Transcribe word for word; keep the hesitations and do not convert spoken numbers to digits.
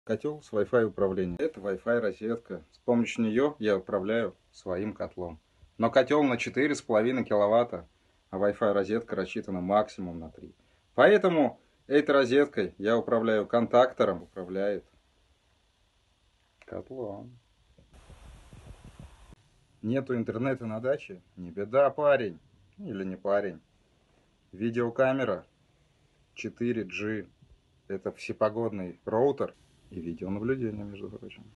Котел с Wi-Fi управлением. Это Wi-Fi розетка. С помощью нее я управляю своим котлом. Но котел на четыре с половиной киловатта, а Wi-Fi розетка рассчитана максимум на три. Поэтому этой розеткой я управляю контактором, управляет котлом. Нету интернета на даче? Не беда, парень. Или не парень. Видеокамера четыре джи. Это всепогодный роутер и видеонаблюдение, между прочим.